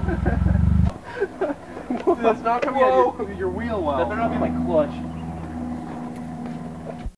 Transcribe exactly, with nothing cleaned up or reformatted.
That's not coming out of your, your wheel well. That better not be my clutch.